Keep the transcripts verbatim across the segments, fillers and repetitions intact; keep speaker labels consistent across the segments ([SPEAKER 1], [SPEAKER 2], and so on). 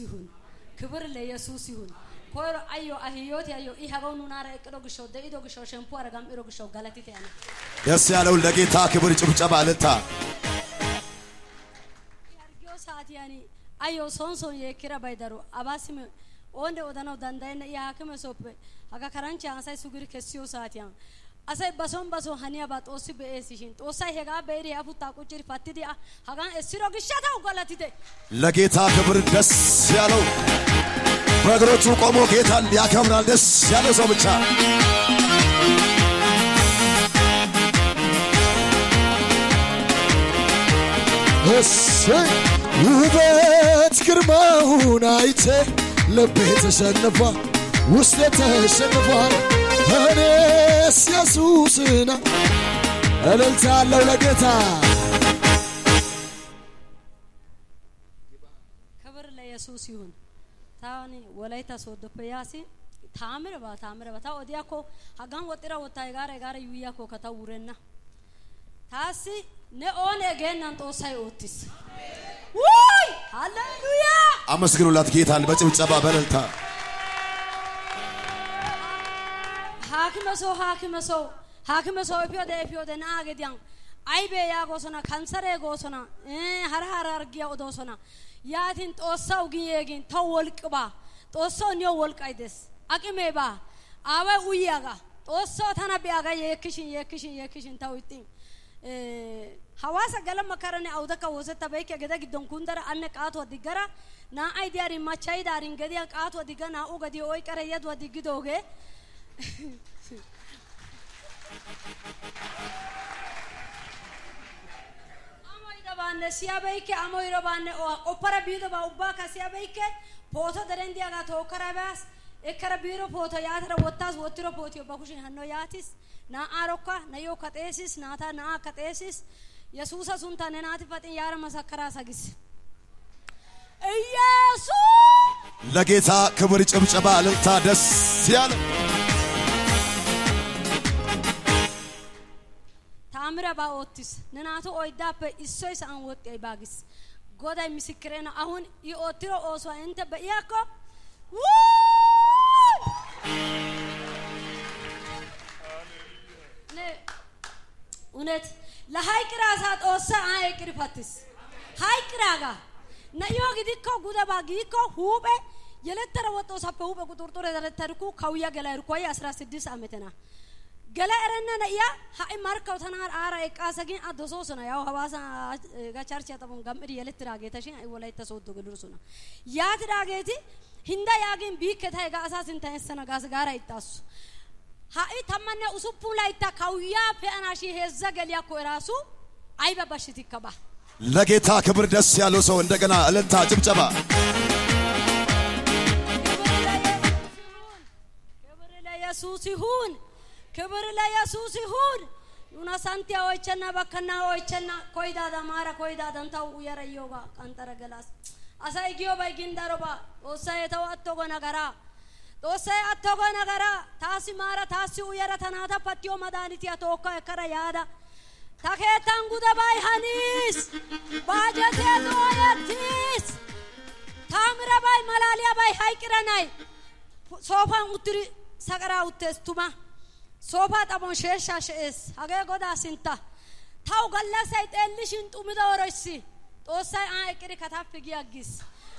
[SPEAKER 1] ይሁን ክብር ለኢየሱስ ይሁን ኮሮ አዮ አህዮት ያዮ ይሃጋው ኑናራ እቅዶ ግሾ ደኢዶ ግሾ ሸምፖ አረጋም ኢሮ ግሾ ጋላቲት ያነ
[SPEAKER 2] ደስ ያለው ለጌታ ክብር ጭብጨባ ለታ
[SPEAKER 1] ያርጊዮ ሰዓት ያኒ አዮ ሶንሶን የኪራ ባይዳሩ አባሲም ወንደ ወዳናው ዳንዳይና ያከመ ሶፕ አጋ ካራንቻ አንሳይ ሱግሪ ከሲዮ ሰዓት ያን አሳይ ባሶን ባሶ ሀኒያ ባጦሲ በኤሲሽን ጦሳይ ሄጋ በይሪ አፉታ ቁጭሪ ፋቲዲ አጋን እስሮ ግሻታው ጋላቲት
[SPEAKER 2] ለጌታ ክብር ደስ ያለው በእግሮቹ ቆሞ ጌታን ያከብራል ደስ ያለው ሰው ብቻ እሰይ ውበት ግርማውን አይቼ ልቤ ተሸንፏል ውስጤ ተሸንፏል እኔስ ኢየሱስና እልልታለሁ ለጌታ
[SPEAKER 1] ክብር ለኢየሱስ ይሁን ታኒ ወላይታ ሶዶ ፕያሲ ታምረ ባ ታምረ ባ ታው ዲያኮ ሀጋን ወጥራ ወጣይ ጋር ጋር ይያኮ ከታውረና ታሲ ነኦን ገናን ጦሳይ ኦቲስ ውይ ሃሌሉያ
[SPEAKER 2] አመስግኑላት ጌታን በጭብጨባ በእልልታ
[SPEAKER 1] 하키면서 하키면서 하키면서 뼈대 뼈대 나게 양 아이베야 고소나 간살에 고소나 에 하라하라기야 오도소나 야딘 또싸우기 얘긴 더 월ቅ바 또쏘녀 월까이데스 아끼메바 아와 우이야가 또쏘 타나비아가 예키신 예키신 예키신 타우이팅 에 하와사 갈람 마카라네 아우다카 오세타 베이케 게다기 동군다라 안네 까토 디가라 나 아이디아리 마차이다린 게디야 까토 디가 나 오가디 오이까라 야도 디기도게 amoyda banne siyabeike amoyro banne opara bido ba ubba ka siyabeike poto derendiya ga to karabas ekara biro poto yatra wottas wotiro poto ba kushin hanno yatis na arokka na yo katesis na ta na katesis yesusa sunta ne nati fatin yara masakara sagis ኢየሱስ
[SPEAKER 2] ለጌታ ክብር ጭብጨባ እልልታ ደስ ያለው
[SPEAKER 1] ታምራ ባኦቲስ ነናቶ ኦይዳፕ ኢሶይስ አን ወጤ ባግስ ጎዳይ ምስክሬና አሁን ይኦትሮ ኦሶ እንተ በያኮ ነ ኡነት ለሃይቅራሳ ጦሳ አይቅርፋትስ ሃይቅራጋ ነዮ ግዲኮ ጉዳባ ግዲኮ ሁበ የለተረ ወጦ ሳፈ ሁበ ቁጥርጥር የለተርኩ ካውያ ገላይርኩ አይ አስራ ስድስት አመተና ገላይረና ነያ ሃይ ማርካው ተናር አራ እቃሰጊን አዶሶስና ያው ሐዋሳ ጋቻርቻ ተቦን ጋምሪ የለትራጌ ተሽን አይ ወላይ ተሶዶ ገድሩሱና ያትራጌቲ hinda yaagin biiketa ega asasin taessana gas gaara ittasu ha'i tamanne usuppu layta kawya fe'anashi hezza geliya ko erasu ayba bashitikka ba
[SPEAKER 2] ለጌታ ክብር ደስ ያለው ሰው እንደገና እልልታ ጭብጨባ
[SPEAKER 1] ክብር ለኢየሱስ ይሁን ክብር ለኢየሱስ ይሁን ዩና ሳንቲያ ወይቸና በከና ወይቸና ኮይዳ ዳማራ ኮይዳ ዳንታው የረዮባ ቀንጠረ ገላስ አሳይ ጊዮ ባይጊንዳሮባ ኦሳይ ተዋቶ ጎናጋራ ኦሳይ አቶ ጎናጋራ ታሲ ማራ ታሲ ውየረ ተናታ ፓቲዮ መዳኒት ያቶካ ከረ ያዳ ታከታን ጉዳባይ ሐኒስ ባጀቴ ዶያቲስ ታምራ ባይ ማላሊያ ባይ ሃይቅረናይ ሶፋን ውትሪ ሰቀራ ውተስቱማ ሶፋ ጣቦን ሸሻሽስ አገ ጎዳ ሲንታ ታው ገለሰይ ጤልሽን ጡምዳወረሲ ጦሳይ አይቅሪ ከታፍ ጊያጊስ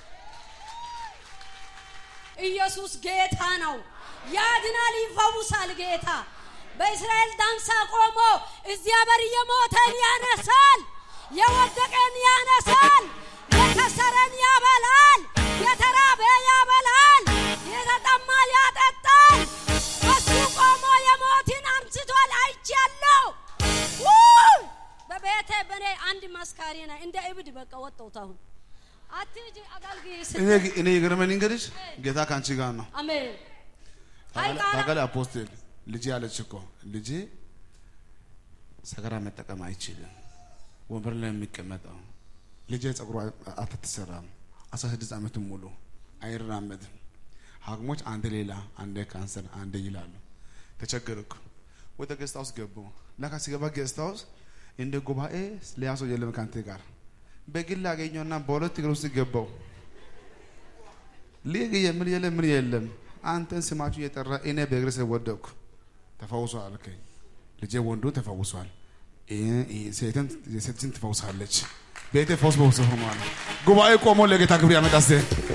[SPEAKER 1] ኢየሱስ ጌታ ነው ያድናል ይፈውሳል ጌታ በእስራኤል ዳንሳ ቆሞ እግዚአብሔር የሞተን ያነሳል የወደቀን ያነሳል የከሰረን ያበላል የተራበ ያበላል የተጠማ ያጠጣል እሱ ቆሞ የሞትን አንስቷል አይቻለሁ በቤቴ በኔ አንድ መስካሪና እንደ እብድ በቃ ወጣው ታው አትጂ አጋልጊስ
[SPEAKER 3] እኔ እኔ ይገርመኝ እንግዲህ ጌታ ካንቺ ጋር ነው
[SPEAKER 1] አሜን
[SPEAKER 3] ታጋለ አፖስቶል ልጅ ያለች እኮ ልጅ ሰገራ መጠቀም አይችልም ወንበር ላይ የሚቀመጠው ልጅ ጸጉሩ አትተሰራም አስራ ስድስት አመት ሙሉ አይራመድም ሐኪሞች አንድ ሌላ አንድ ካንሰር አንድ ይላሉ ተቸገርኩ ወደ ጌስት ሃውስ ገቡ ለካ ሲገባ ጌስት ሃውስ እንደ ጉባኤ ሊያሶ የለም ካንተ ጋር በግል አገኘውና በሁለት እግሩ ሲገባው ሊግ የምን የለም ምን የለም አንተን ስማችሁ የጠራ እኔ በእግር ወደኩ ተፈውሷል አልከኝ ልጄ ወንዱ ተፈውሷል እ ሴትን ሴትን ተፈውሳለች ቤቴ ፈውስ በውስጥ ሆኗል ጉባኤ ቆሞ ለጌታ ክብር ያመጣስ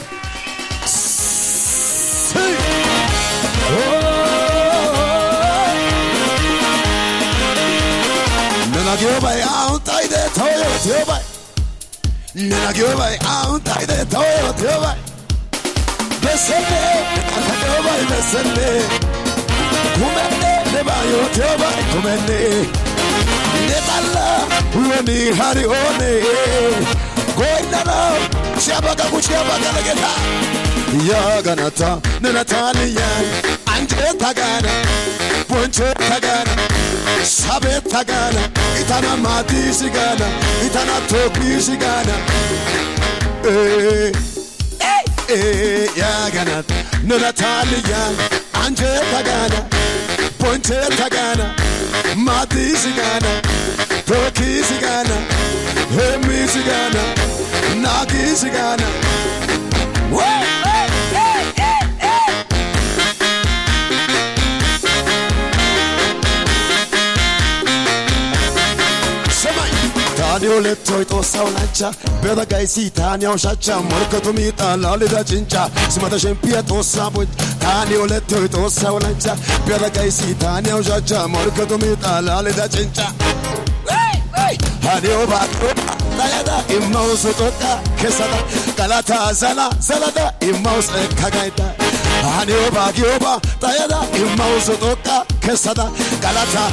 [SPEAKER 2] Nanagiobay out taide toyo tiobay Nanagiobay out taide toyo tiobay Besende Nanagiobay besende Kumende nebayo tiobay kumende Netalla uoni hari one Goinana Shabaga kuchiabaga lageta Yaganata Nanataliya Anje tagana Ponche tagana Sabe tagana Itana mati sigana Itana topi sigana Eh Eh Eh Yaganat Nanataliya Anje tagana Ponche tagana Mati sigana Toki sigana Hemi sigana Nagi sigana Woo! Tani oletto ito saulancha Beda gaisi tani au shacha Morkato mita lalida cincha Simata shempia to sabo Tani oletto ito saulancha Beda gaisi tani au shacha Morkato mita lalida cincha Hani obato Dayada immaus toka Kesada Galata zala Zalada immaus kagaita Hani oba gioba Dayada immaus toka Kesada Galata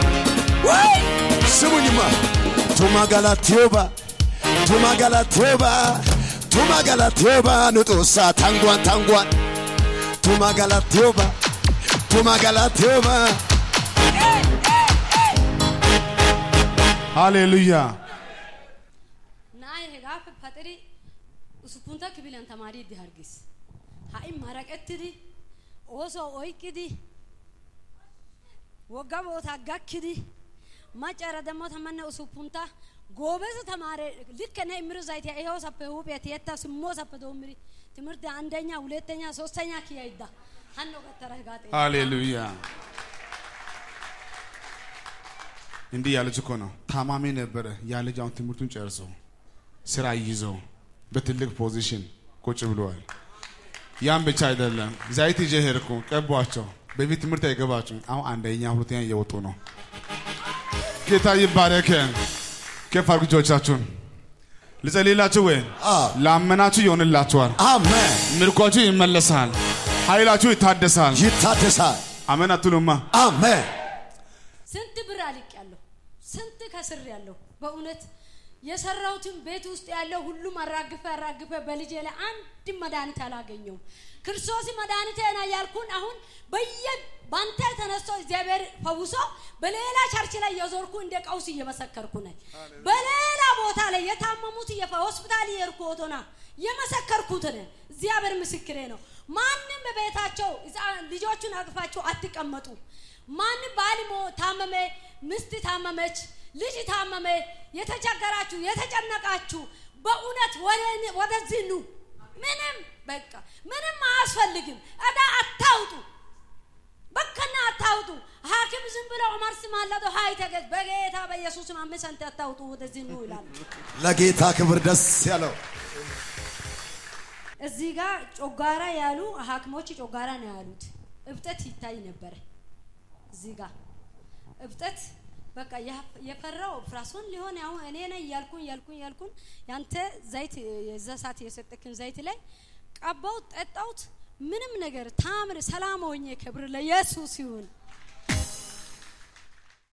[SPEAKER 2] Simunima Tuma galatioba Tuma galatioba Tuma galatioba Nutosa tangwan tangwan Tuma galatioba Tuma galatioba
[SPEAKER 3] Hallelujah
[SPEAKER 1] Nai hegaf patri usupunta kibilan tamari di hargis Hai maraketri Oso oikidi Wogabo tagakkidi Machara demo tamanne usupunta ጎበዝ ተማሪ ልክ እኔ ምሩ ዘይት ያይው ሰፈው ቤት የታስ ሞሳ ፈዶምሪ ትምርት አንደኛ ሁለተኛ ሶስተኛ kiyaida hanno gatara gaate
[SPEAKER 3] ሃሌሉያ እንዲህ ያለች እኮ ነው ታማሚ ነበር ያ ልጅ አሁን ትምርቱን ጨርሶ ስራ ይዞ በትልቅ ፖዚሽን ቁጭ ብሏል ያን ብቻ አይደለም ዘይት ይዤ ሄድኩ ቀቧቸው በፊት ትምርት አይገባችሁ አሁን አንደኛ ሁለተኛ እየወጡ ነው ጌታ ይባረክ ከፋርጆቻችሁን ልጸልይላችሁ ወይ ላመናችሁ ይሆንላችኋል
[SPEAKER 2] አሜን
[SPEAKER 3] ምርኮችሁ ይመለሳል ኃይላችሁ ይታደሳል
[SPEAKER 2] ይታደሳል
[SPEAKER 3] አሜን አትሉማ
[SPEAKER 2] አሜን
[SPEAKER 1] ስንት ብር አልቀያለሁ ስንት ከስር ያለው በእውነት የሰራውትን ቤት ውስጥ ያለው ሁሉ ማራግፈ አራግፈ በልጄ ላይ አንድ መድኃኒት አላገኘው ክርስቶስ መድኃኒቴና ያልኩን አሁን በየ ባንተ ተነስቶ እግዚአብሔር ፈውሶ በሌላ ቸርች ላይ የዞርኩ እንደ ቀውስ እየመሰከርኩ ነኝ በሌላ ቦታ ላይ የታመሙት የሆስፒታል የርኮቶና የመሰከርኩት ነኝ እግዚአብሔር ምስክሬ ነው ማንንም በቤታቸው ልጆቹን አቅፋቸው አትቀመጡ ማንንም ባልሞ ታመመ ምስት ታመመች ልጅ ታመመ የተቸገራችሁ የተጨነቃችሁ በእውነት ወደዚህ ኑ ምንም በቃ ምንም አያስፈልግም አዳ አታውጡ በከና አታውጡ ሐኪም ዝም ብሎ ዑመር ስማለዶ ሃይ ተገዝ በጌታ በኢየሱስ ማመሰንተ አታውጡ ወደዚህ ኑ ይላል
[SPEAKER 2] ለጌታ ክብር ደስ ያለው
[SPEAKER 1] እዚህ ጋር ጮጋራ ያሉ ሐኪሞች ጮጋራ ነው ያሉት እብጠት ይታይ ነበር እዚህ ጋር እብጠት በቃ የፈራው ፍራሶን ሊሆን ያው እኔ ነኝ ያልኩን ያልኩን ያልኩን ያንተ ዘይት የዛሳት የሰጠክን ዘይት ላይ ቀባው ጠጣውት ምንም ነገር ታምር ሰላም ሆኜ ክብር ለኢየሱስ ይሁን